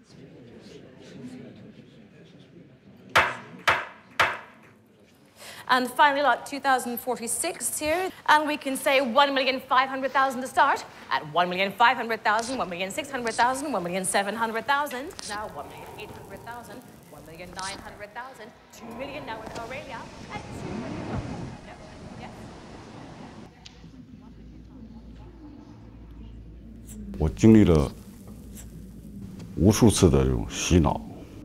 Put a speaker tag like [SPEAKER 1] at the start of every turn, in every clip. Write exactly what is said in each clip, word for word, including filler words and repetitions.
[SPEAKER 1] And finally, lot two thousand forty-six here. And we can say one million five hundred thousand to start. At one million five hundred thousand, one million six hundred thousand, one million seven hundred thousand. Now one million eight hundred thousand, one million nine hundred thousand, two million now with Aurelia. At two million. Yep. Yep.
[SPEAKER 2] 我经历了无数次的这种洗脑，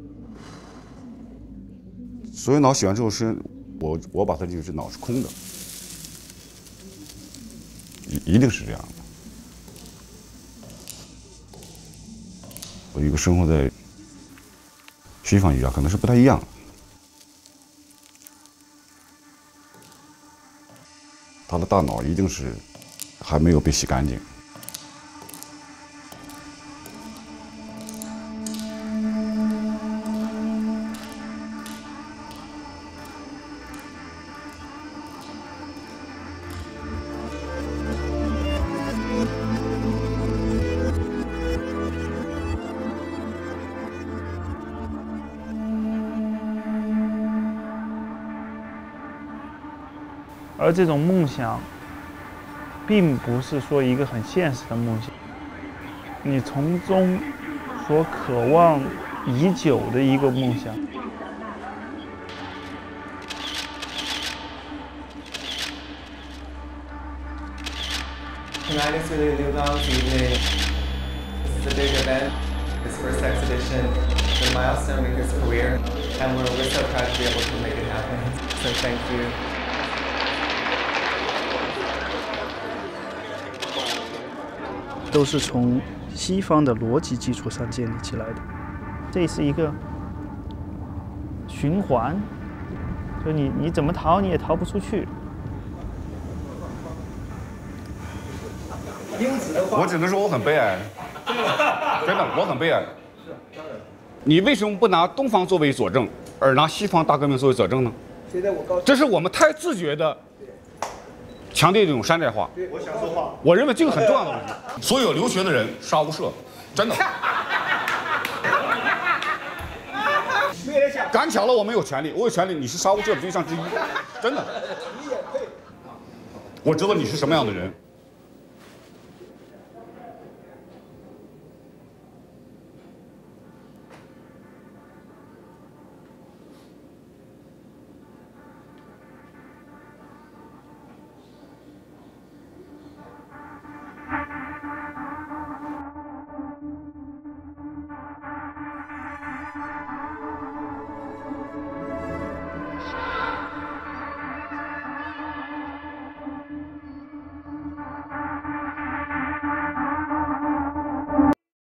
[SPEAKER 2] 所有脑洗完之后是。 我我把它就是脑是空的，一一定是这样的。我一个生活在西方艺术家可能是不太一样，他的大脑一定是还没有被洗干净。
[SPEAKER 3] 而这种梦想，并不是说一个很现实的梦想，你从中所渴望已久的一个梦想。
[SPEAKER 4] Tonight is really Liu Gang's evening. This is a big event, his first exhibition, the milestone in his career, and we're, we're so proud to be able to make it happen. So thank you.
[SPEAKER 3] 都是从西方的逻辑基础上建立起来的，这是一个循环，就你你怎么逃你也逃不出去。
[SPEAKER 2] 我只能说我很悲哀，真的我很悲哀。你为什么不拿东方作为佐证，而拿西方大革命作为佐证呢？这是我们太自觉的。 强调这种山寨化，我想说话。我认为这个很重要的问题。所有留学的人杀无赦，真的。赶巧了，我没有权利，我有权利，你是杀无赦的对象之一，真的。我知道你是什么样的人。